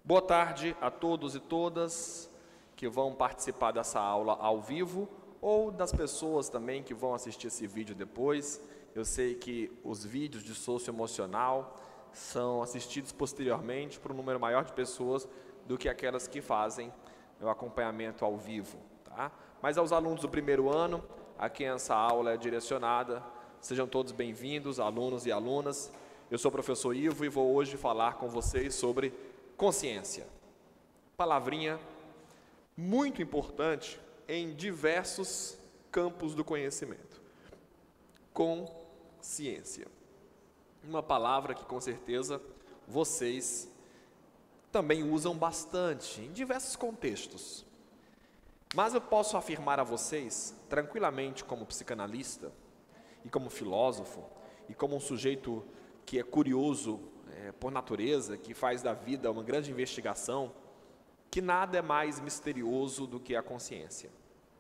Boa tarde a todos e todas que vão participar dessa aula ao vivo ou das pessoas também que vão assistir esse vídeo depois. Eu sei que os vídeos de socioemocional são assistidos posteriormente por um número maior de pessoas do que aquelas que fazem o acompanhamento ao vivo, tá? Mas aos alunos do primeiro ano, a quem essa aula é direcionada, sejam todos bem-vindos, alunos e alunas. Eu sou o professor Ivo e vou hoje falar com vocês sobre consciência. Palavrinha muito importante em diversos campos do conhecimento. Consciência. Uma palavra que com certeza vocês também usam bastante em diversos contextos. Mas eu posso afirmar a vocês, tranquilamente como psicanalista, e como filósofo, e como um sujeito que é curioso por natureza, que faz da vida uma grande investigação, que nada é mais misterioso do que a consciência.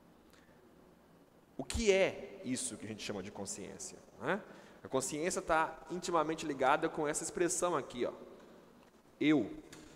O que é isso que a gente chama de consciência, né? A consciência está intimamente ligada com essa expressão aqui, ó, eu.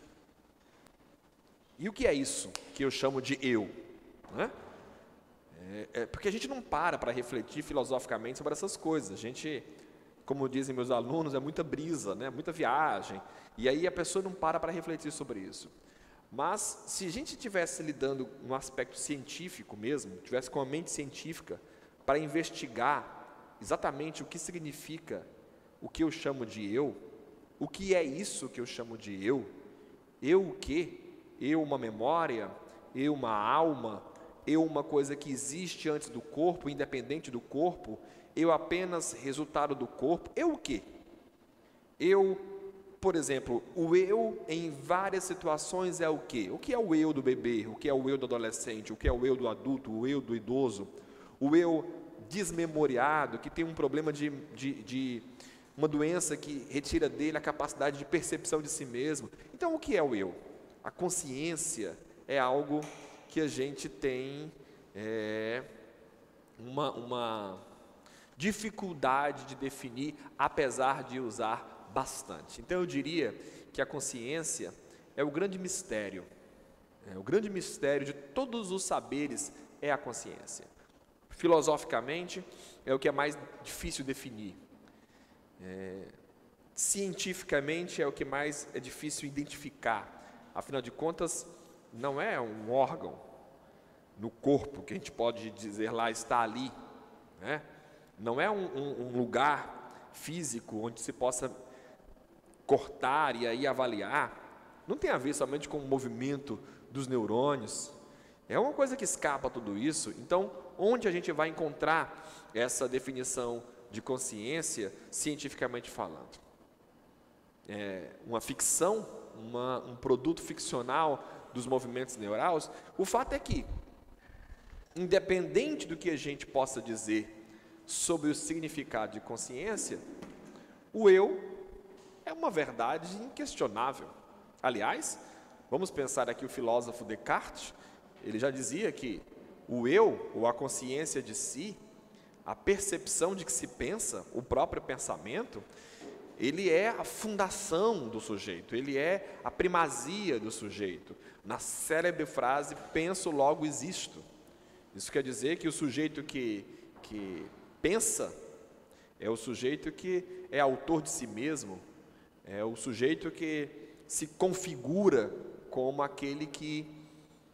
E o que é isso que eu chamo de eu, né? Porque a gente não para refletir filosoficamente sobre essas coisas. A gente, como dizem meus alunos, é muita brisa, né? Muita viagem. E aí a pessoa não para refletir sobre isso. Mas se a gente estivesse lidando no aspecto científico mesmo, tivesse com a mente científica para investigar exatamente o que significa o que eu chamo de eu, o que é isso que eu chamo de eu o quê? Eu uma memória, eu uma alma, eu uma coisa que existe antes do corpo, independente do corpo, eu apenas resultado do corpo, eu o quê? Eu, por exemplo, o eu em várias situações é o quê? O que é o eu do bebê? O que é o eu do adolescente? O que é o eu do adulto? O eu do idoso? O eu desmemoriado, que tem um problema de uma doença que retira dele a capacidade de percepção de si mesmo. Então, o que é o eu? A consciência é algo que a gente tem uma dificuldade de definir, apesar de usar bastante. Então eu diria que a consciência é o grande mistério. O grande mistério de todos os saberes é a consciência. Filosoficamente, é o que é mais difícil definir. Cientificamente, é o que mais é difícil identificar. Afinal de contas, não é um órgão no corpo que a gente pode dizer lá está ali, né? Não é um lugar físico onde se possa cortar e aí avaliar. Não tem a ver somente com o movimento dos neurônios. É uma coisa que escapa a tudo isso. Então, onde a gente vai encontrar essa definição de consciência cientificamente falando? Uma ficção, um produto ficcional dos movimentos neurais? O fato é que, independente do que a gente possa dizer sobre o significado de consciência, o eu é uma verdade inquestionável. Aliás, vamos pensar aqui o filósofo Descartes, ele já dizia que o eu, ou a consciência de si, a percepção de que se pensa, o próprio pensamento, ele é a fundação do sujeito, ele é a primazia do sujeito. Na célebre frase, penso, logo existo. Isso quer dizer que o sujeito que pensa é o sujeito que é autor de si mesmo, é o sujeito que se configura como aquele que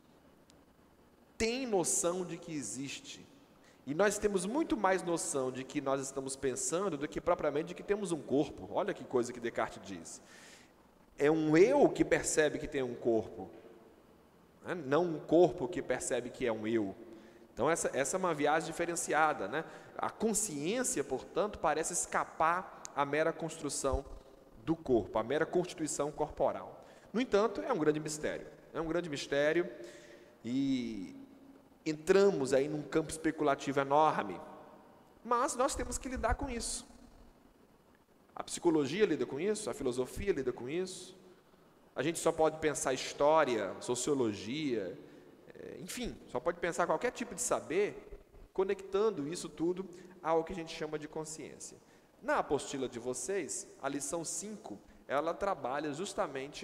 tem noção de que existe. E nós temos muito mais noção de que nós estamos pensando do que propriamente de que temos um corpo. Olha que coisa que Descartes diz. É um eu que percebe que tem um corpo, né? Não um corpo que percebe que é um eu. Então essa é uma viagem diferenciada, né? A consciência, portanto, parece escapar à mera construção do corpo, à mera constituição corporal. No entanto, é um grande mistério. É um grande mistério e entramos aí num campo especulativo enorme, mas nós temos que lidar com isso. A psicologia lida com isso, a filosofia lida com isso. A gente só pode pensar história, sociologia, enfim, só pode pensar qualquer tipo de saber, conectando isso tudo ao que a gente chama de consciência. Na apostila de vocês, a lição 5, ela trabalha justamente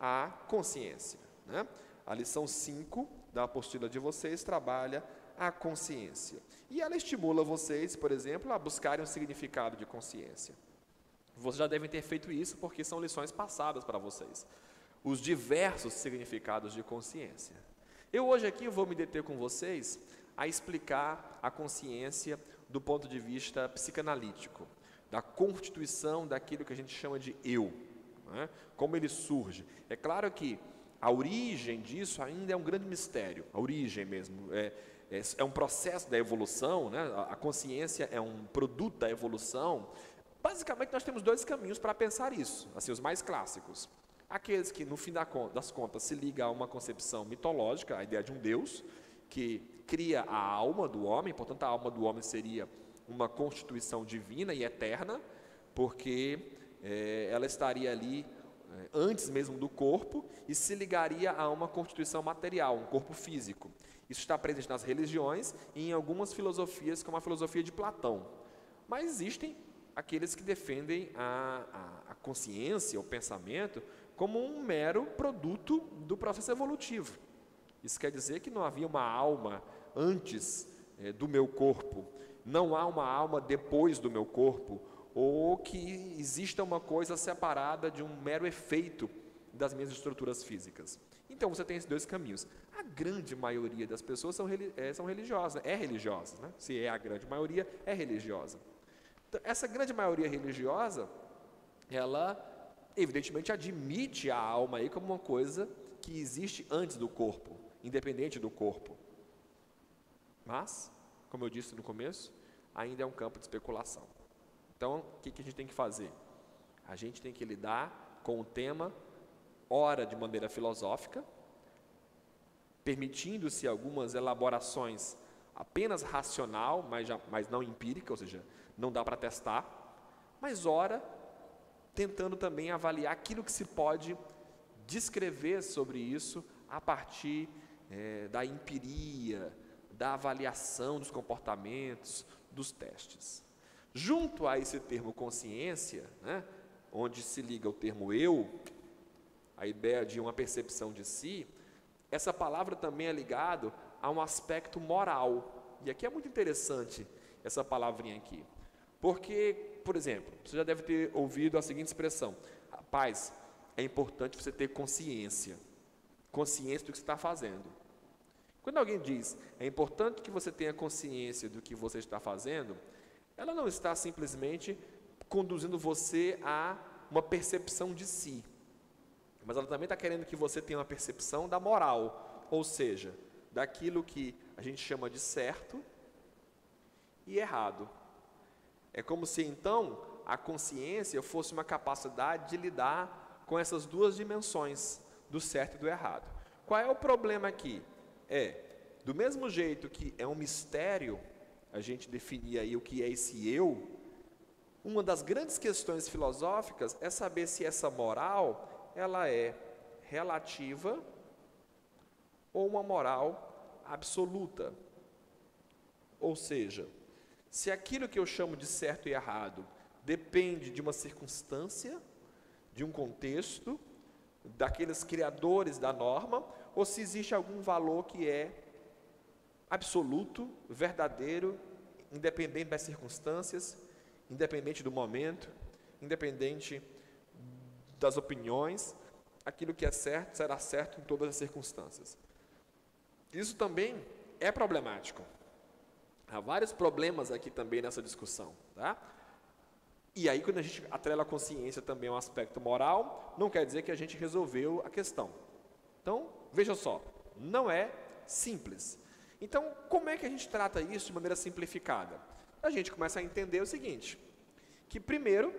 a consciência, né? A lição 5 da apostila de vocês trabalha a consciência. E ela estimula vocês, por exemplo, a buscarem um significado de consciência. Vocês já devem ter feito isso porque são lições passadas para vocês. Os diversos significados de consciência. Eu hoje aqui vou me deter com vocês a explicar a consciência do ponto de vista psicanalítico, da constituição daquilo que a gente chama de eu, né? Como ele surge. É claro que a origem disso ainda é um grande mistério, a origem mesmo, é um processo da evolução, né? A consciência é um produto da evolução. Basicamente nós temos dois caminhos para pensar isso, assim, os mais clássicos. Aqueles que no fim das contas se ligam a uma concepção mitológica, a ideia de um Deus, que cria a alma do homem, portanto a alma do homem seria uma constituição divina e eterna, porque ela estaria ali antes mesmo do corpo e se ligaria a uma constituição material, um corpo físico. Isso está presente nas religiões e em algumas filosofias, como a filosofia de Platão. Mas existem aqueles que defendem a consciência, o pensamento, como um mero produto do processo evolutivo. Isso quer dizer que não havia uma alma antes do meu corpo, não há uma alma depois do meu corpo, ou que exista uma coisa separada de um mero efeito das minhas estruturas físicas. Então você tem esses dois caminhos. A grande maioria das pessoas são religiosas, é religiosa, né? Se é a grande maioria, é religiosa. Então, essa grande maioria religiosa, ela evidentemente admite a alma aí como uma coisa que existe antes do corpo, independente do corpo. Mas, como eu disse no começo, ainda é um campo de especulação. Então, o que a gente tem que fazer? A gente tem que lidar com o tema, ora de maneira filosófica, permitindo-se algumas elaborações apenas racional, mas não empírica, ou seja, não dá para testar, mas ora tentando também avaliar aquilo que se pode descrever sobre isso a partir da empiria, da avaliação dos comportamentos, dos testes. Junto a esse termo consciência, né, onde se liga o termo eu, a ideia de uma percepção de si, essa palavra também é ligado a um aspecto moral. E aqui é muito interessante essa palavrinha aqui. Porque, por exemplo, você já deve ter ouvido a seguinte expressão: rapaz, é importante você ter consciência do que você está fazendo. Quando alguém diz, é importante que você tenha consciência do que você está fazendo, ela não está simplesmente conduzindo você a uma percepção de si, mas ela também está querendo que você tenha uma percepção da moral, ou seja, daquilo que a gente chama de certo e errado. É como se então a consciência fosse uma capacidade de lidar com essas duas dimensões, do certo e do errado. Qual é o problema aqui? Do mesmo jeito que é um mistério a gente definir aí o que é esse eu, uma das grandes questões filosóficas é saber se essa moral ela é relativa ou uma moral absoluta. Ou seja, se aquilo que eu chamo de certo e errado depende de uma circunstância, de um contexto, daqueles criadores da norma, ou se existe algum valor que é absoluto, verdadeiro, independente das circunstâncias, independente do momento, independente das opiniões, aquilo que é certo será certo em todas as circunstâncias. Isso também é problemático. Há vários problemas aqui também nessa discussão, tá? E aí, quando a gente atrela a consciência também a um aspecto moral, não quer dizer que a gente resolveu a questão. Então, veja só, não é simples. Então, como é que a gente trata isso de maneira simplificada? A gente começa a entender o seguinte, que primeiro,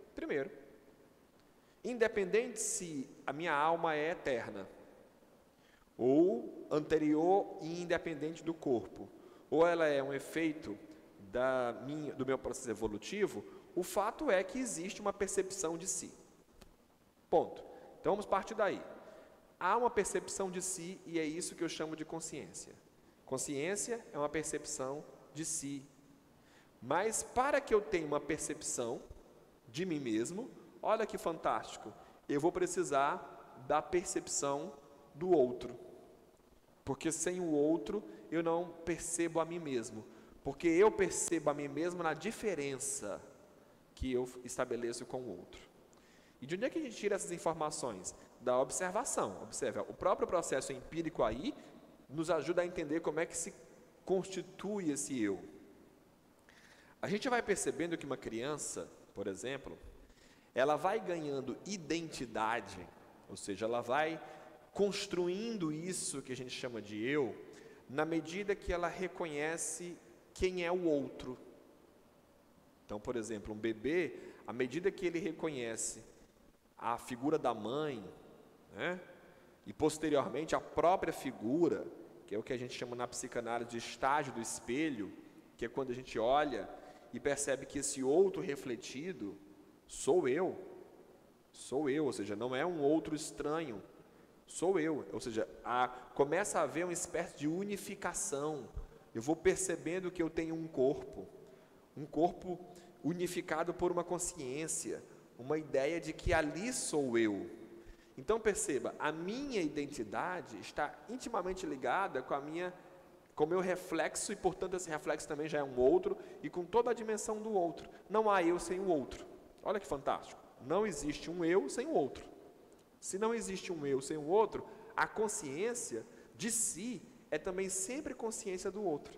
independente se a minha alma é eterna, ou anterior e independente do corpo, ou ela é um efeito do meu processo evolutivo, o fato é que existe uma percepção de si. Ponto. Então vamos partir daí. Há uma percepção de si e é isso que eu chamo de consciência. Consciência é uma percepção de si. Mas para que eu tenha uma percepção de mim mesmo, olha que fantástico, eu vou precisar da percepção do outro. Porque sem o outro, eu não percebo a mim mesmo. Porque eu percebo a mim mesmo na diferença que eu estabeleço com o outro. E de onde é que a gente tira essas informações? Da observação. Observe, o próprio processo empírico aí nos ajuda a entender como é que se constitui esse eu. A gente vai percebendo que uma criança, por exemplo, ela vai ganhando identidade, ou seja, ela vai construindo isso que a gente chama de eu, na medida que ela reconhece quem é o outro. Então, por exemplo, um bebê, à medida que ele reconhece a figura da mãe, né, e posteriormente a própria figura, que é o que a gente chama na psicanálise de estágio do espelho, que é quando a gente olha e percebe que esse outro refletido sou eu, ou seja, não é um outro estranho, sou eu, ou seja, começa a haver uma espécie de unificação. Eu vou percebendo que eu tenho um corpo unificado por uma consciência, uma ideia de que ali sou eu. Então perceba, a minha identidade está intimamente ligada com o meu reflexo, e portanto esse reflexo também já é um outro, e com toda a dimensão do outro. Não há eu sem o outro. Olha que fantástico. Não existe um eu sem o outro. Se não existe um eu sem o outro, a consciência de si é também sempre consciência do outro.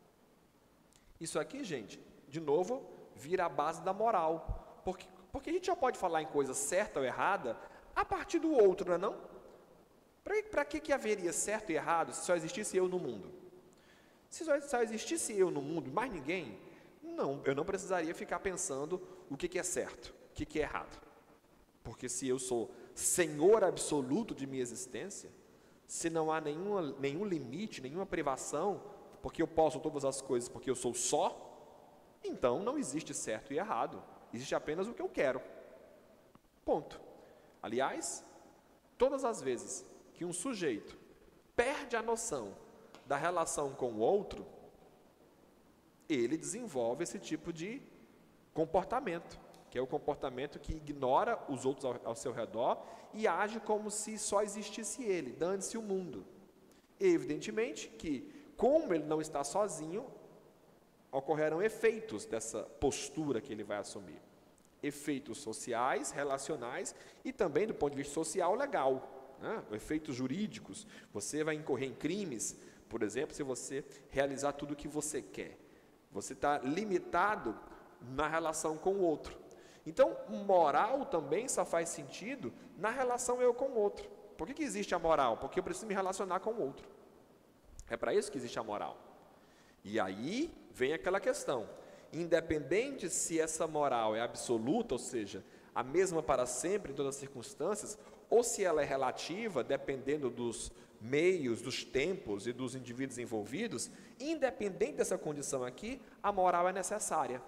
Isso aqui, gente, de novo, vira a base da moral. Porque a gente já pode falar em coisa certa ou errada a partir do outro, não é não? Para que haveria certo e errado se só existisse eu no mundo? Se só existisse eu no mundo, mais ninguém, não, eu não precisaria ficar pensando o que é certo, o que é errado. Porque se eu sou senhor absoluto de minha existência, se não há nenhum limite, nenhuma privação, porque eu posso todas as coisas porque eu sou só, então não existe certo e errado, existe apenas o que eu quero. Ponto. Aliás, todas as vezes que um sujeito perde a noção da relação com o outro, ele desenvolve esse tipo de comportamento, que é o comportamento que ignora os outros ao seu redor e age como se só existisse ele, dane-se o mundo. E, evidentemente que, como ele não está sozinho, ocorrerão efeitos dessa postura que ele vai assumir. Efeitos sociais, relacionais e também do ponto de vista social, legal, né? Efeitos jurídicos. Você vai incorrer em crimes, por exemplo, se você realizar tudo o que você quer. Você está limitado na relação com o outro. Então, moral também só faz sentido na relação eu com o outro. Por que existe a moral? Porque eu preciso me relacionar com o outro. É para isso que existe a moral. E aí vem aquela questão. Independente se essa moral é absoluta, ou seja, a mesma para sempre em todas as circunstâncias, ou se ela é relativa, dependendo dos meios, dos tempos e dos indivíduos envolvidos, independente dessa condição aqui, a moral é necessária.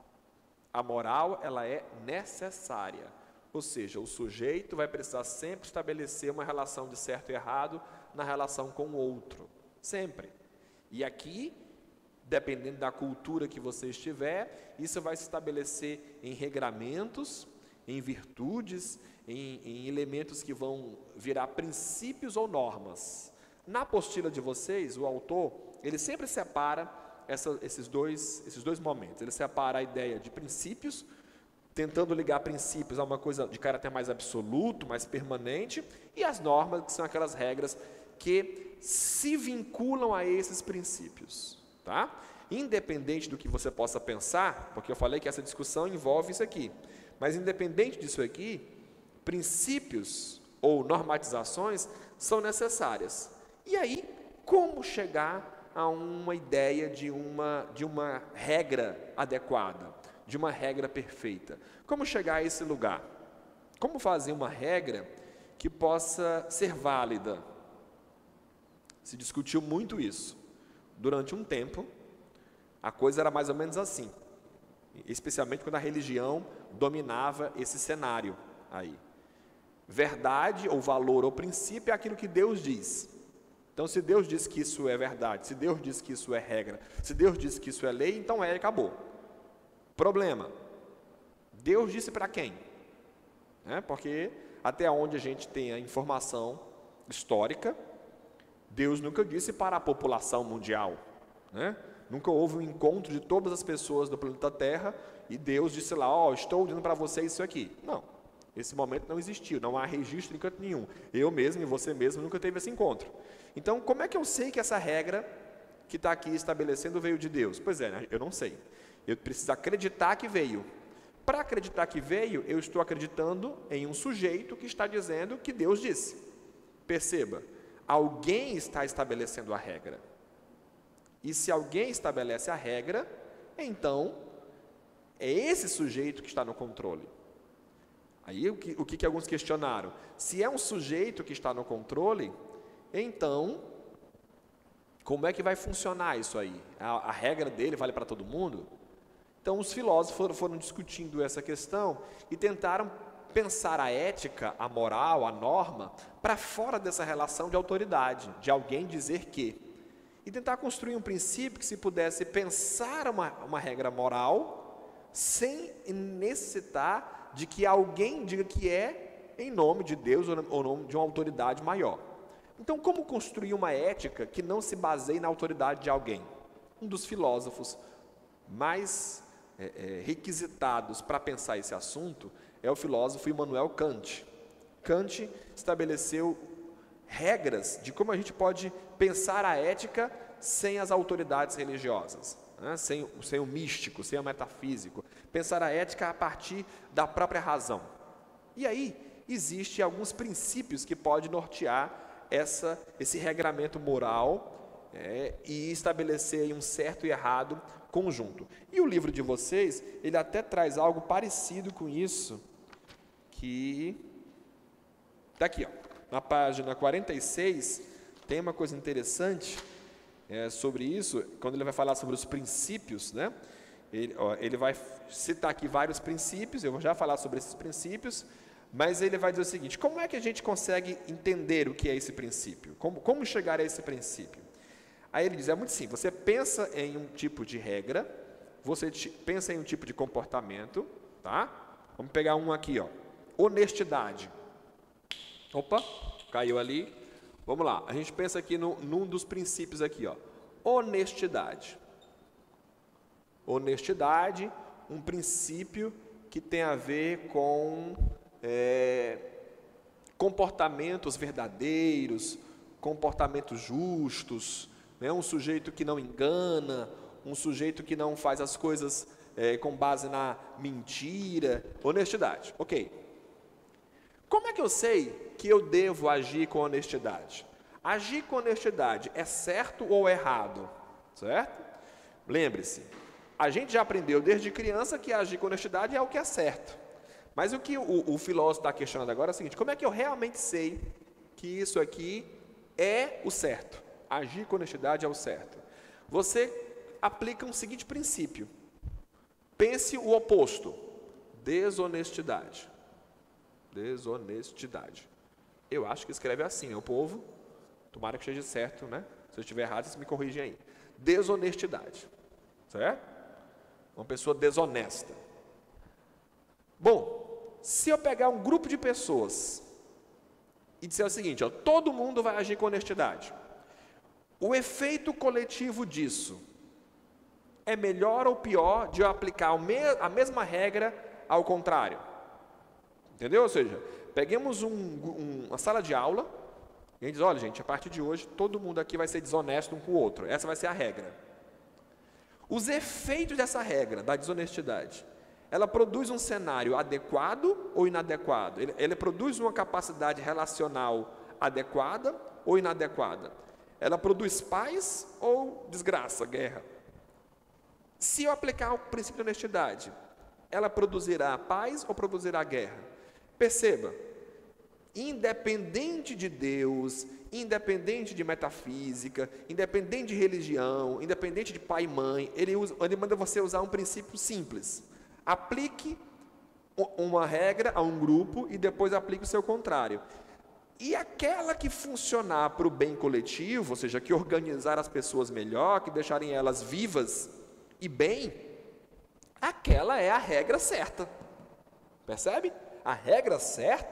A moral, ela é necessária. Ou seja, o sujeito vai precisar sempre estabelecer uma relação de certo e errado na relação com o outro. Sempre. E aqui, dependendo da cultura que você estiver, isso vai se estabelecer em regramentos, em virtudes, em elementos que vão virar princípios ou normas. Na apostila de vocês, o autor, ele sempre separa esses dois momentos. Ele separa a ideia de princípios, tentando ligar princípios a uma coisa de caráter mais absoluto, mais permanente, e as normas, que são aquelas regras que se vinculam a esses princípios. Tá? Independente do que você possa pensar, porque eu falei que essa discussão envolve isso aqui, mas independente disso aqui, princípios ou normatizações são necessárias. E aí, como chegar a uma ideia de uma regra adequada, de uma regra perfeita? Como chegar a esse lugar? Como fazer uma regra que possa ser válida? Se discutiu muito isso. Durante um tempo, a coisa era mais ou menos assim, especialmente quando a religião dominava esse cenário aí. Verdade ou valor ou princípio é aquilo que Deus diz. Então, se Deus diz que isso é verdade, se Deus diz que isso é regra, se Deus diz que isso é lei, então acabou. Problema. Deus disse para quem? Porque até onde a gente tem a informação histórica, Deus nunca disse para a população mundial, né? Nunca houve um encontro de todas as pessoas do planeta Terra e Deus disse lá, ó, estou dizendo para vocês isso aqui. Não, esse momento não existiu, não há registro em canto nenhum. Eu mesmo e você mesmo nunca teve esse encontro. Então, como é que eu sei que essa regra que está aqui estabelecendo veio de Deus? Pois é, né? Eu não sei. Eu preciso acreditar que veio. Para acreditar que veio, eu estou acreditando em um sujeito que está dizendo que Deus disse. Perceba, alguém está estabelecendo a regra. E se alguém estabelece a regra, então é esse sujeito que está no controle. Aí o que alguns questionaram? Se é um sujeito que está no controle, então como é que vai funcionar isso aí? A regra dele vale para todo mundo? Então os filósofos foram discutindo essa questão e tentaram pensar a ética, a moral, a norma, para fora dessa relação de autoridade, de alguém dizer que. E tentar construir um princípio que se pudesse pensar uma regra moral, sem necessitar de que alguém diga que é em nome de Deus ou nome de uma autoridade maior. Então, como construir uma ética que não se baseie na autoridade de alguém? Um dos filósofos mais requisitados para pensar esse assunto é o filósofo Immanuel Kant. Kant estabeleceu regras de como a gente pode pensar a ética sem as autoridades religiosas, né? sem o místico, sem o metafísico. Pensar a ética a partir da própria razão. E aí, existem alguns princípios que podem nortear esse regramento moral e estabelecer aí um certo e errado conjunto. E o livro de vocês, ele até traz algo parecido com isso, que está aqui, ó, na página 46, tem uma coisa interessante sobre isso, quando ele vai falar sobre os princípios, né? Ele vai citar aqui vários princípios, eu vou já falar sobre esses princípios, mas ele vai dizer o seguinte, como é que a gente consegue entender o que é esse princípio? Como chegar a esse princípio? Aí ele diz, é muito simples, você pensa em um tipo de regra, você pensa em um tipo de comportamento, tá? Vamos pegar um aqui, ó, honestidade. Opa, caiu ali. Vamos lá, a gente pensa aqui num dos princípios aqui, ó, honestidade. Honestidade, um princípio que tem a ver com comportamentos verdadeiros, comportamentos justos, né? Um sujeito que não engana, um sujeito que não faz as coisas com base na mentira, honestidade, ok. Como é que eu sei que eu devo agir com honestidade? Agir com honestidade é certo ou errado? Certo? Lembre-se, a gente já aprendeu desde criança que agir com honestidade é o que é certo. Mas o que o filósofo está questionando agora é o seguinte, como é que eu realmente sei que isso aqui é o certo? Agir com honestidade é o certo. Você aplica um seguinte princípio. Pense o oposto. Desonestidade. Desonestidade. Eu acho que escreve assim, meu povo. Tomara que esteja certo, né? Se eu estiver errado, vocês me corrigem aí. Desonestidade. Certo? Uma pessoa desonesta. Bom, se eu pegar um grupo de pessoas e disser o seguinte, ó, todo mundo vai agir com honestidade. O efeito coletivo disso é melhor ou pior de eu aplicar a mesma regra ao contrário? Entendeu? Ou seja, peguemos uma sala de aula e a gente diz, olha gente, a partir de hoje todo mundo aqui vai ser desonesto um com o outro. Essa vai ser a regra. Os efeitos dessa regra, da desonestidade, ela produz um cenário adequado ou inadequado? Ele produz uma capacidade relacional adequada ou inadequada? Ela produz paz ou desgraça, guerra? Se eu aplicar o princípio de honestidade, ela produzirá paz ou produzirá guerra? Perceba, independente de Deus, independente de metafísica, independente de religião, independente de pai e mãe, ele manda você usar um princípio simples. Aplique uma regra a um grupo e depois aplique o seu contrário. E aquela que funcionar para o bem coletivo, ou seja, que organizar as pessoas melhor, que deixarem elas vivas e bem, aquela é a regra certa. Percebe? A regra certa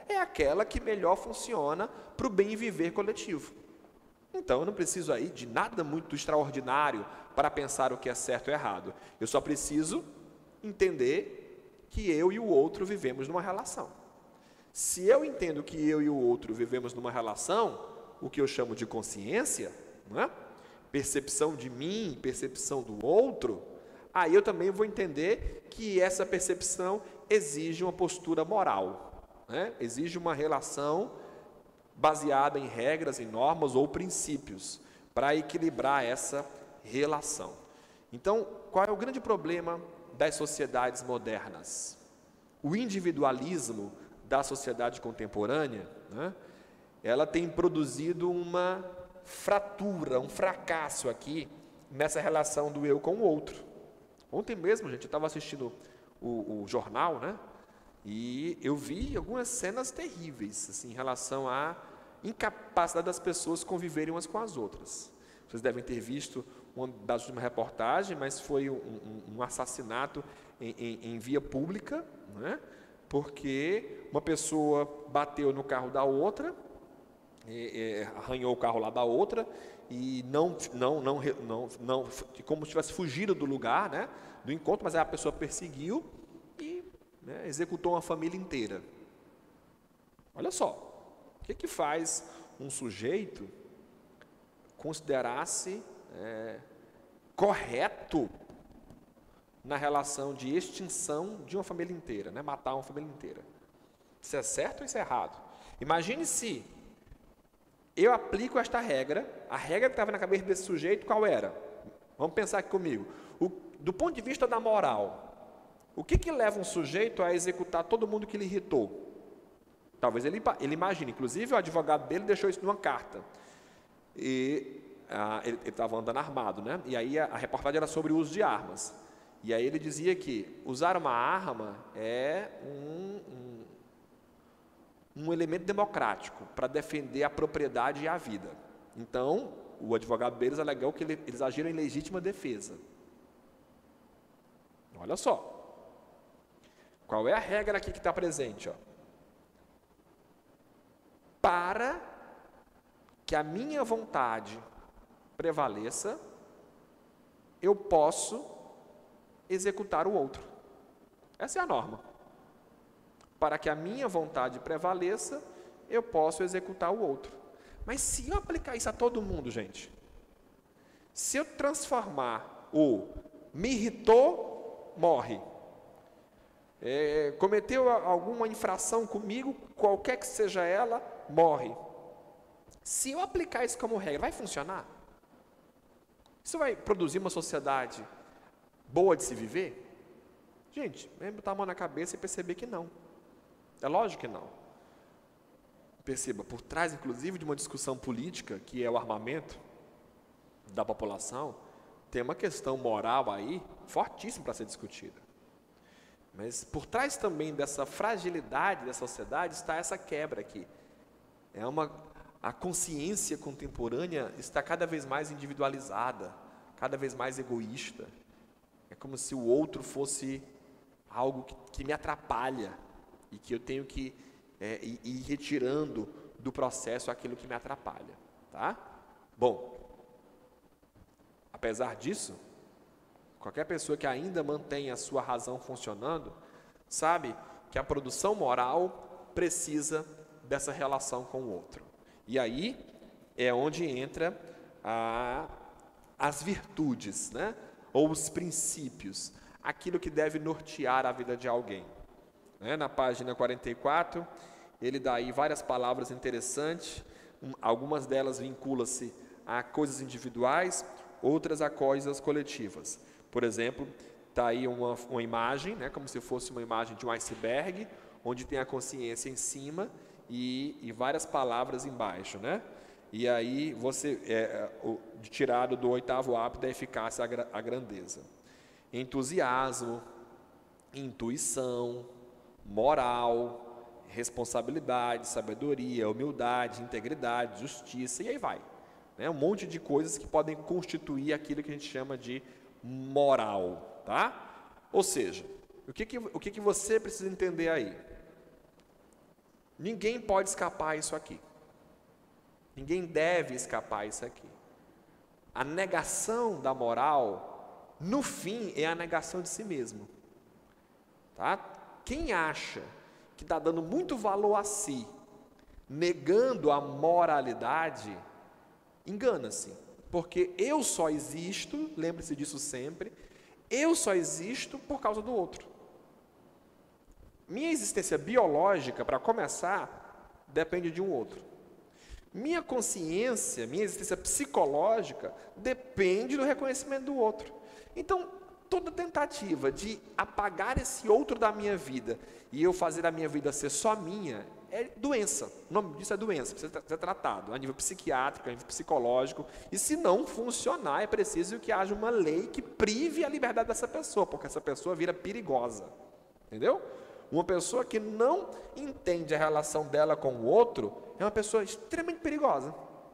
é aquela que melhor funciona para o bem viver coletivo. Então, eu não preciso aí de nada muito extraordinário para pensar o que é certo ou errado. Eu só preciso entender que eu e o outro vivemos numa relação. Se eu entendo que eu e o outro vivemos numa relação, o que eu chamo de consciência, não é? Percepção de mim, percepção do outro, aí eu também vou entender que essa percepção exige uma postura moral, né? Exige uma relação baseada em regras, em normas ou princípios, para equilibrar essa relação. Então, qual é o grande problema das sociedades modernas? O individualismo da sociedade contemporânea, né, ela tem produzido uma fratura, um fracasso aqui nessa relação do eu com o outro. Ontem mesmo, gente, eu estava assistindo o jornal, né, e eu vi algumas cenas terríveis assim, em relação à incapacidade das pessoas conviverem umas com as outras. Vocês devem ter visto uma das últimas reportagens, mas foi um assassinato em via pública, né? Porque uma pessoa bateu no carro da outra, arranhou o carro lá da outra, e como se tivesse fugido do lugar, né, do encontro, mas aí a pessoa perseguiu e, né, executou uma família inteira. Olha só, o que faz um sujeito considerar-se correto na relação de extinção de uma família inteira, né? Matar uma família inteira. Isso é certo ou isso é errado? Imagine se eu aplico esta regra, a regra que estava na cabeça desse sujeito, qual era? Vamos pensar aqui comigo. Do ponto de vista da moral, o que leva um sujeito a executar todo mundo que lhe irritou? Talvez ele imagine, inclusive o advogado dele deixou isso numa carta. E ele estava andando armado, né? E aí a reportagem era sobre o uso de armas. E aí ele dizia que usar uma arma é um elemento democrático para defender a propriedade e a vida. Então, o advogado deles alegou que eles agiram em legítima defesa. Olha só. Qual é a regra aqui que está presente? Ó? Para que a minha vontade prevaleça, eu posso executar o outro. Essa é a norma. Para que a minha vontade prevaleça, eu posso executar o outro. Mas se eu aplicar isso a todo mundo, gente, se eu transformar o me irritou, morre, cometeu alguma infração comigo, qualquer que seja ela, morre. Se eu aplicar isso como regra, vai funcionar? Isso vai produzir uma sociedade boa de se viver? Gente, é botar a mão na cabeça e perceber que não. É lógico que não. Perceba, por trás, inclusive, de uma discussão política, que é o armamento da população, tem uma questão moral aí, fortíssima para ser discutida. Mas por trás também dessa fragilidade da sociedade está essa quebra aqui. A consciência contemporânea está cada vez mais individualizada, cada vez mais egoísta. É como se o outro fosse algo que me atrapalha e que eu tenho que ir retirando do processo aquilo que me atrapalha. Tá? Bom, apesar disso, qualquer pessoa que ainda mantém a sua razão funcionando, sabe que a produção moral precisa dessa relação com o outro. E aí é onde entra as virtudes, né? Ou os princípios, aquilo que deve nortear a vida de alguém. Na página 44, ele dá aí várias palavras interessantes, algumas delas vinculam-se a coisas individuais, outras a coisas coletivas. Por exemplo, está aí uma imagem, né, como se fosse uma imagem de um iceberg, onde tem a consciência em cima e várias palavras embaixo, né? E aí tirado do 8º hábito da eficácia a grandeza. Entusiasmo, intuição, moral, responsabilidade, sabedoria, humildade, integridade, justiça, e aí vai. Né? Um monte de coisas que podem constituir aquilo que a gente chama de moral. Tá? Ou seja, o que você precisa entender aí? Ninguém pode escapar isso aqui. Ninguém deve escapar isso aqui. A negação da moral, no fim, é a negação de si mesmo. Tá? Quem acha que está dando muito valor a si, negando a moralidade, engana-se. Porque eu só existo, lembre-se disso sempre, eu só existo por causa do outro. Minha existência biológica, para começar, depende de um outro. Minha consciência, minha existência psicológica, depende do reconhecimento do outro. Então, toda tentativa de apagar esse outro da minha vida e eu fazer a minha vida ser só minha, é doença. O nome disso é doença, precisa ser tratado a nível psiquiátrico, a nível psicológico. E se não funcionar, é preciso que haja uma lei que prive a liberdade dessa pessoa, porque essa pessoa vira perigosa. Entendeu? Uma pessoa que não entende a relação dela com o outro é uma pessoa extremamente perigosa.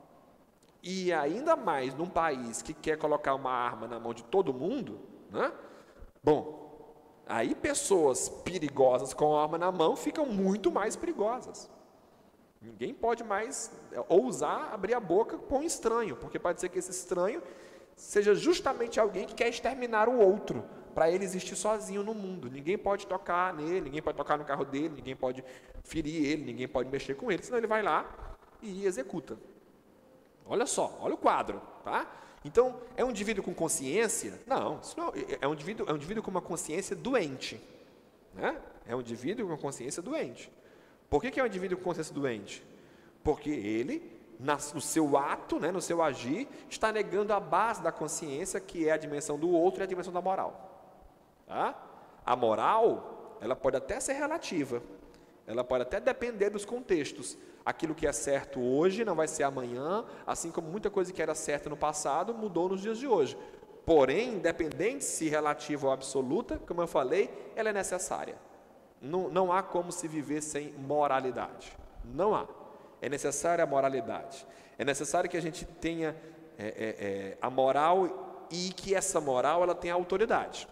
E ainda mais num país que quer colocar uma arma na mão de todo mundo, né? Bom, aí pessoas perigosas com a arma na mão ficam muito mais perigosas. Ninguém pode mais ousar abrir a boca com um estranho, porque pode ser que esse estranho seja justamente alguém que quer exterminar o outro, para ele existir sozinho no mundo. Ninguém pode tocar nele, ninguém pode tocar no carro dele, ninguém pode ferir ele, ninguém pode mexer com ele, senão ele vai lá e executa. Olha só, olha o quadro, tá? Então, é um indivíduo com consciência? Não, isso não é um indivíduo com uma consciência doente, né? É um indivíduo com uma consciência doente. Por que é um indivíduo com consciência doente? Porque ele, no seu ato, né, no seu agir, está negando a base da consciência, que é a dimensão do outro e a dimensão da moral. Tá? A moral, ela pode até ser relativa, ela pode até depender dos contextos. Aquilo que é certo hoje não vai ser amanhã, assim como muita coisa que era certa no passado mudou nos dias de hoje. Porém, independente se relativa ou absoluta, como eu falei, ela é necessária. Não há como se viver sem moralidade. Não há. É necessária a moralidade. É necessário que a gente tenha a moral e que essa moral ela tenha autoridade.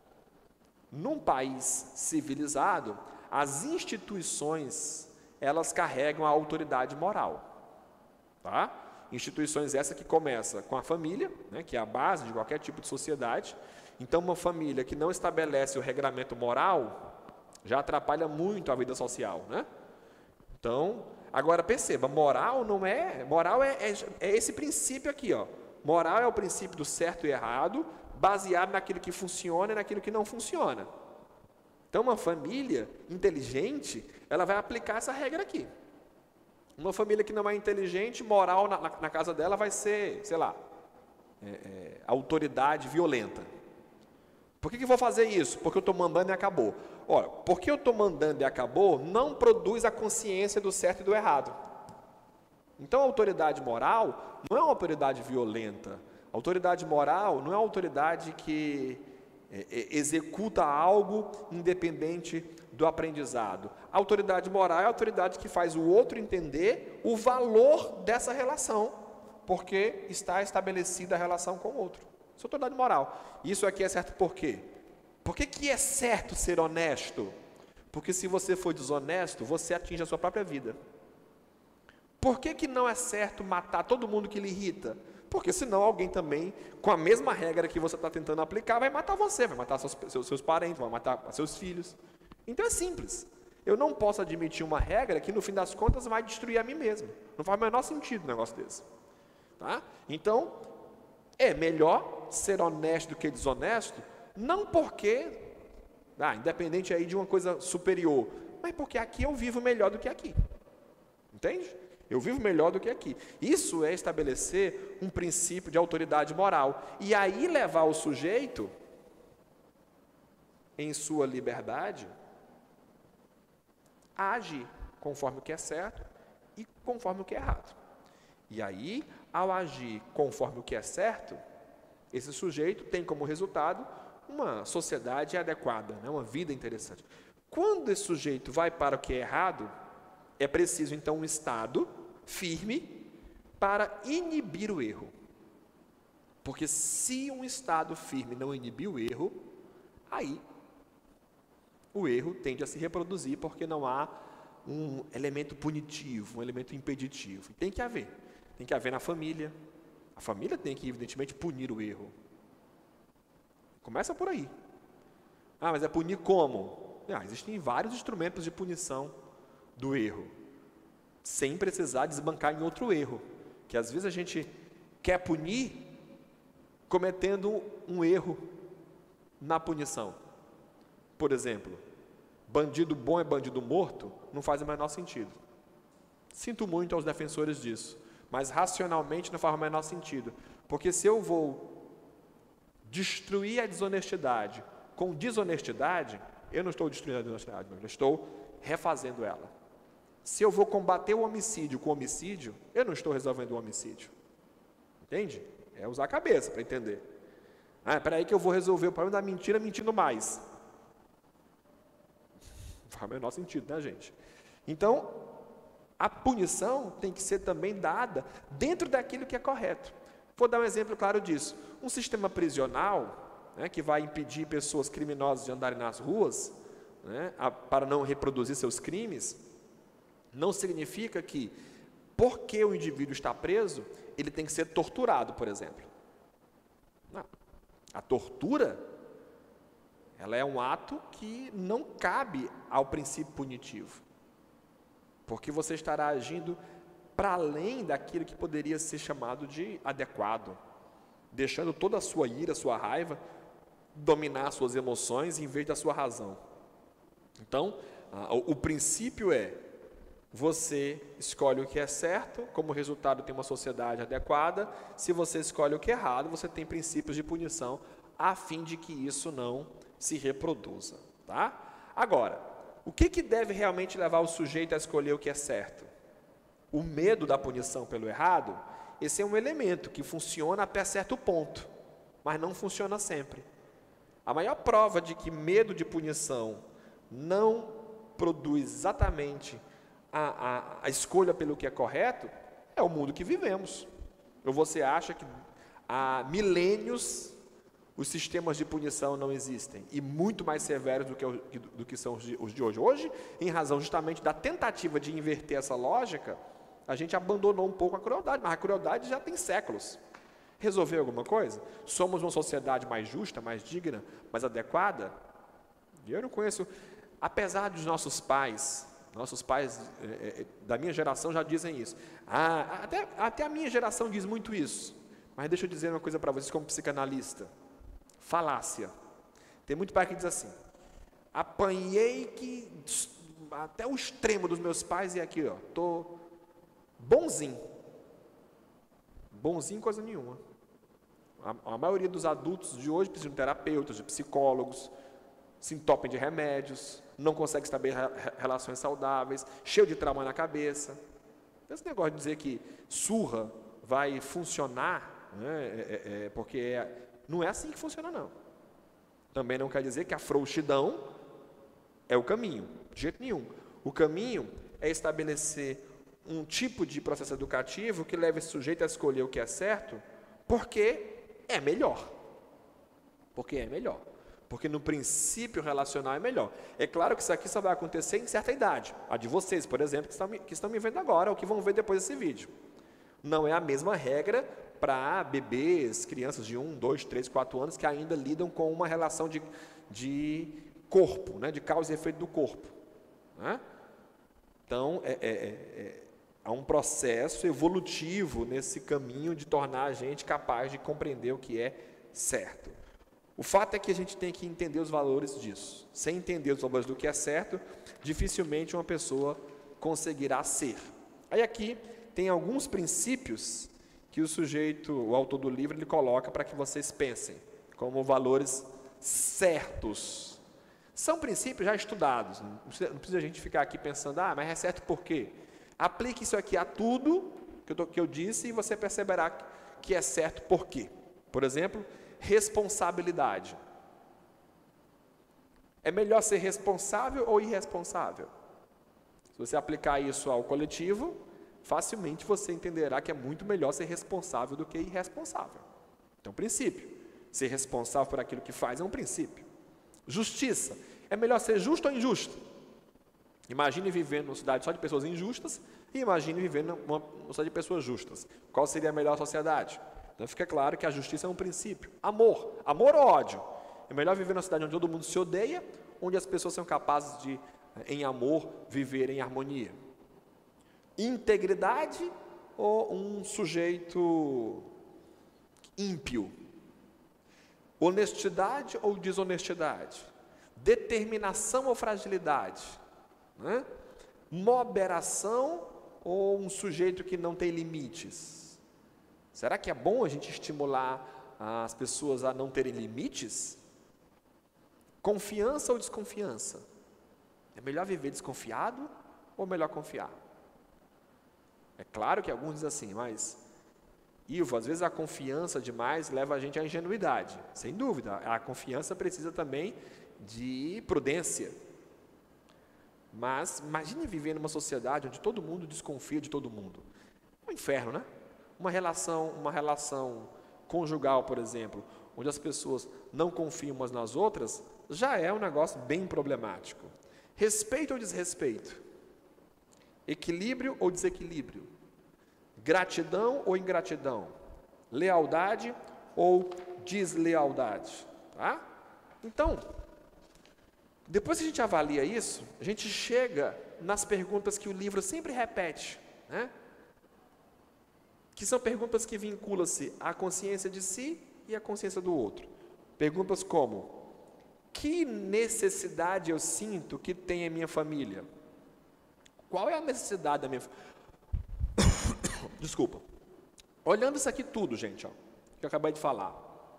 Num país civilizado, as instituições, elas carregam a autoridade moral. Tá? Instituições essas que começam com a família, né, que é a base de qualquer tipo de sociedade. Então, uma família que não estabelece o regramento moral, já atrapalha muito a vida social. Né? Então, agora perceba, moral é esse princípio aqui. Ó. Moral é o princípio do certo e errado, baseado naquilo que funciona e naquilo que não funciona. Então, uma família inteligente, ela vai aplicar essa regra aqui. Uma família que não é inteligente, moral na casa dela vai ser, sei lá, autoridade violenta. Por que eu vou fazer isso? Porque eu estou mandando e acabou. Olha, porque eu estou mandando e acabou, não produz a consciência do certo e do errado. Então, a autoridade moral não é uma autoridade violenta. A autoridade moral não é uma autoridade que executa algo independente do aprendizado. A autoridade moral é a autoridade que faz o outro entender o valor dessa relação, porque está estabelecida a relação com o outro. Isso é autoridade moral. Isso aqui é certo por quê? Por que é certo ser honesto? Porque se você for desonesto, você atinge a sua própria vida. Por que não é certo matar todo mundo que lhe irrita? Porque senão alguém também, com a mesma regra que você está tentando aplicar, vai matar você, vai matar seus parentes, vai matar seus filhos. Então é simples. Eu não posso admitir uma regra que no fim das contas vai destruir a mim mesmo. Não faz o menor sentido um negócio desse. Tá? Então, é melhor ser honesto do que desonesto, não porque, independente aí de uma coisa superior, mas porque aqui eu vivo melhor do que aqui. Entende? Eu vivo melhor do que aqui. Isso é estabelecer um princípio de autoridade moral. E aí levar o sujeito, em sua liberdade, a agir conforme o que é certo e conforme o que é errado. E aí, ao agir conforme o que é certo, esse sujeito tem como resultado uma sociedade adequada, né? Uma vida interessante. Quando esse sujeito vai para o que é errado, é preciso então um Estado firme para inibir o erro. Porque se um Estado firme não inibir o erro, aí o erro tende a se reproduzir, porque não há um elemento punitivo, um elemento impeditivo. Tem que haver. Tem que haver na família. A família tem que, evidentemente, punir o erro. Começa por aí. Ah, mas é punir como? Existem vários instrumentos de punição do erro, sem precisar desbancar em outro erro. Que às vezes a gente quer punir cometendo um erro na punição. Por exemplo, bandido bom é bandido morto, não faz o menor sentido. Sinto muito aos defensores disso, mas racionalmente não faz o menor sentido. Porque se eu vou destruir a desonestidade com desonestidade, eu não estou destruindo a desonestidade, eu estou refazendo ela. Se eu vou combater o homicídio com homicídio, eu não estou resolvendo o homicídio. Entende? É usar a cabeça para entender. Espera aí que eu vou resolver o problema da mentira mentindo mais. Não faz o menor sentido, né, gente? Então, a punição tem que ser também dada dentro daquilo que é correto. Vou dar um exemplo claro disso. Um sistema prisional, que vai impedir pessoas criminosas de andarem nas ruas, para não reproduzir seus crimes, não significa que, porque o indivíduo está preso, ele tem que ser torturado, por exemplo. Não. A tortura, ela é um ato que não cabe ao princípio punitivo, porque você estará agindo para além daquilo que poderia ser chamado de adequado, deixando toda a sua ira, a sua raiva, dominar as suas emoções em vez da sua razão. Então, o princípio é: você escolhe o que é certo, como resultado tem uma sociedade adequada. Se você escolhe o que é errado, você tem princípios de punição, a fim de que isso não se reproduza. Tá? Agora, o que deve realmente levar o sujeito a escolher o que é certo? O medo da punição pelo errado? Esse é um elemento que funciona até certo ponto, mas não funciona sempre. A maior prova de que medo de punição não produz exatamente a escolha pelo que é correto é o mundo que vivemos. Ou você acha que há milênios os sistemas de punição não existem, e muito mais severos do que são os de hoje. Hoje, em razão justamente da tentativa de inverter essa lógica, a gente abandonou um pouco a crueldade, mas a crueldade já tem séculos. Resolveu alguma coisa? Somos uma sociedade mais justa, mais digna, mais adequada? Eu não conheço, apesar dos nossos pais da minha geração já dizem isso. Até a minha geração diz muito isso. Mas deixa eu dizer uma coisa para vocês como psicanalista. Falácia. Tem muito pai que diz assim: apanhei até o extremo dos meus pais e aqui, estou bonzinho. Bonzinho coisa nenhuma. A maioria dos adultos de hoje precisam de terapeutas, de psicólogos, se entopem de remédios, não conseguem estabelecer relações saudáveis, cheio de trauma na cabeça. Esse negócio de dizer que surra vai funcionar, porque não é assim que funciona, não. Também não quer dizer que a frouxidão é o caminho, de jeito nenhum. O caminho é estabelecer um tipo de processo educativo que leve esse sujeito a escolher o que é certo, porque é melhor. Porque no princípio relacional é melhor. É claro que isso aqui só vai acontecer em certa idade. A de vocês, por exemplo, que estão me vendo agora, ou que vão ver depois desse vídeo. Não é a mesma regra para bebês, crianças de 1, 2, 3, 4 anos, que ainda lidam com uma relação de corpo, de causa e efeito do corpo. Então, há um processo evolutivo nesse caminho de tornar a gente capaz de compreender o que é certo. O fato é que a gente tem que entender os valores disso. Sem entender os valores do que é certo, dificilmente uma pessoa conseguirá ser. Aí aqui tem alguns princípios que o autor do livro, ele coloca para que vocês pensem como valores certos. São princípios já estudados, não precisa a gente ficar aqui pensando, mas é certo por quê? Aplique isso aqui a tudo que eu disse e você perceberá que é certo por quê. Por exemplo, responsabilidade. É melhor ser responsável ou irresponsável? Se você aplicar isso ao coletivo, facilmente você entenderá que é muito melhor ser responsável do que irresponsável. Então, princípio. Ser responsável por aquilo que faz é um princípio. Justiça. É melhor ser justo ou injusto? Imagine vivendo numa cidade só de pessoas injustas e imagine vivendo numa cidade de pessoas justas. Qual seria a melhor sociedade? Então fica claro que a justiça é um princípio. Amor. Amor ou ódio? É melhor viver numa cidade onde todo mundo se odeia, onde as pessoas são capazes de, em amor, viver em harmonia. Integridade ou um sujeito ímpio? Honestidade ou desonestidade? Determinação ou fragilidade? Né? Moderação ou um sujeito que não tem limites? Será que é bom a gente estimular as pessoas a não terem limites? Confiança ou desconfiança? É melhor viver desconfiado ou melhor confiar? É claro que alguns dizem assim, mas, Ivo, às vezes a confiança demais leva a gente à ingenuidade. Sem dúvida, a confiança precisa também de prudência. Mas imagine viver numa sociedade onde todo mundo desconfia de todo mundo. É um inferno, né? Uma relação conjugal, por exemplo, onde as pessoas não confiam umas nas outras, já é um negócio bem problemático. Respeito ou desrespeito? Equilíbrio ou desequilíbrio? Gratidão ou ingratidão? Lealdade ou deslealdade? Tá? Então, depois que a gente avalia isso, a gente chega nas perguntas que o livro sempre repete, né? Que são perguntas que vinculam-se à consciência de si e à consciência do outro. Perguntas como: que necessidade eu sinto que tem a minha família? Qual é a necessidade da minha Desculpa. Olhando isso aqui tudo, gente, ó, que eu acabei de falar.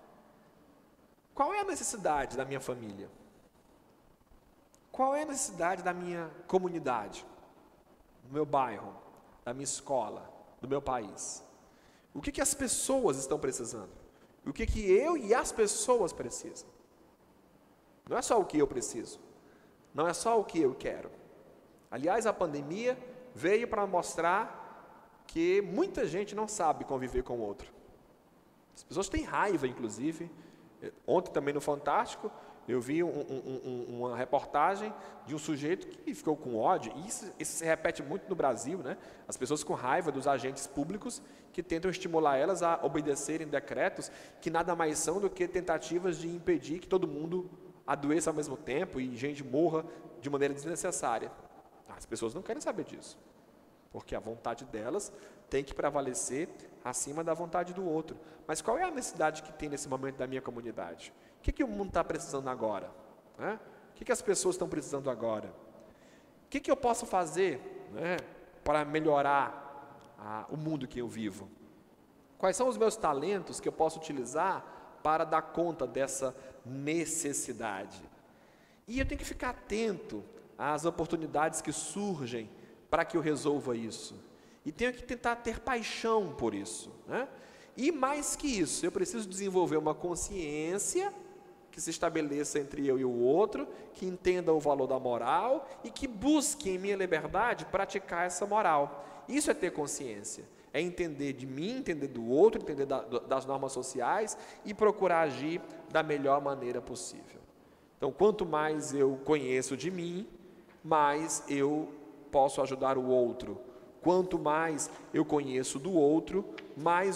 Qual é a necessidade da minha família? Qual é a necessidade da minha comunidade? Do meu bairro, da minha escola, do meu país? O que as pessoas estão precisando? O que eu e as pessoas precisam? Não é só o que eu preciso. Não é só o que eu quero. Aliás, a pandemia veio para mostrar que muita gente não sabe conviver com o outro. As pessoas têm raiva, inclusive. Ontem também no Fantástico, eu vi uma reportagem de um sujeito que ficou com ódio, e isso se repete muito no Brasil, né? As pessoas com raiva dos agentes públicos que tentam estimular elas a obedecerem decretos que nada mais são do que tentativas de impedir que todo mundo adoeça ao mesmo tempo e gente morra de maneira desnecessária. As pessoas não querem saber disso, porque a vontade delas tem que prevalecer acima da vontade do outro. Mas qual é a necessidade que tem nesse momento da minha comunidade? O que o mundo está precisando agora? Né? O que as pessoas estão precisando agora? O que eu posso fazer, né, para melhorar o mundo que eu vivo? Quais são os meus talentos que eu posso utilizar para dar conta dessa necessidade? E eu tenho que ficar atento às oportunidades que surgem para que eu resolva isso. E tenho que tentar ter paixão por isso, né? E mais que isso, eu preciso desenvolver uma consciência que se estabeleça entre eu e o outro, que entenda o valor da moral e que busque em minha liberdade praticar essa moral. Isso é ter consciência, é entender de mim, entender do outro, entender das normas sociais e procurar agir da melhor maneira possível. Então, quanto mais eu conheço de mim, mais eu posso ajudar o outro. Quanto mais eu conheço do outro, mais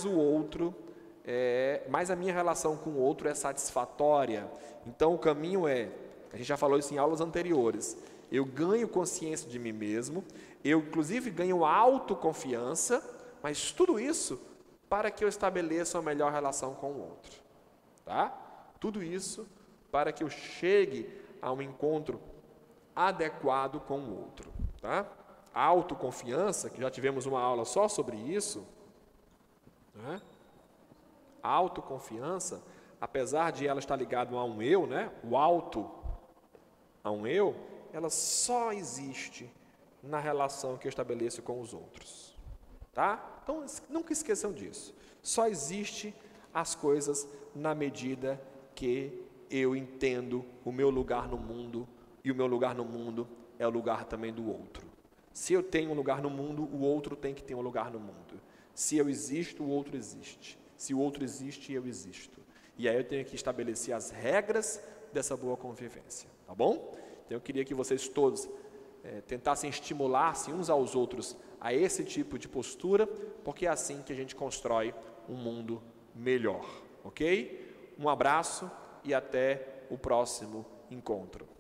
mais a minha relação com o outro é satisfatória. Então o caminho a gente já falou isso em aulas anteriores, eu ganho consciência de mim mesmo, eu inclusive ganho autoconfiança, mas tudo isso para que eu estabeleça uma melhor relação com o outro. Tá? Tudo isso para que eu chegue a um encontro adequado com o outro. Tá? A autoconfiança, que já tivemos uma aula só sobre isso, né? A autoconfiança, apesar de ela estar ligada a um eu, né? O auto a um eu, ela só existe na relação que eu estabeleço com os outros. Tá? Então, nunca esqueçam disso. Só existe as coisas na medida que eu entendo o meu lugar no mundo, e o meu lugar no mundo é o lugar também do outro. Se eu tenho um lugar no mundo, o outro tem que ter um lugar no mundo. Se eu existo, o outro existe. Se o outro existe, eu existo. E aí eu tenho que estabelecer as regras dessa boa convivência. Tá bom? Então eu queria que vocês todos tentassem estimular-se uns aos outros a esse tipo de postura, porque é assim que a gente constrói um mundo melhor, ok? Um abraço e até o próximo encontro.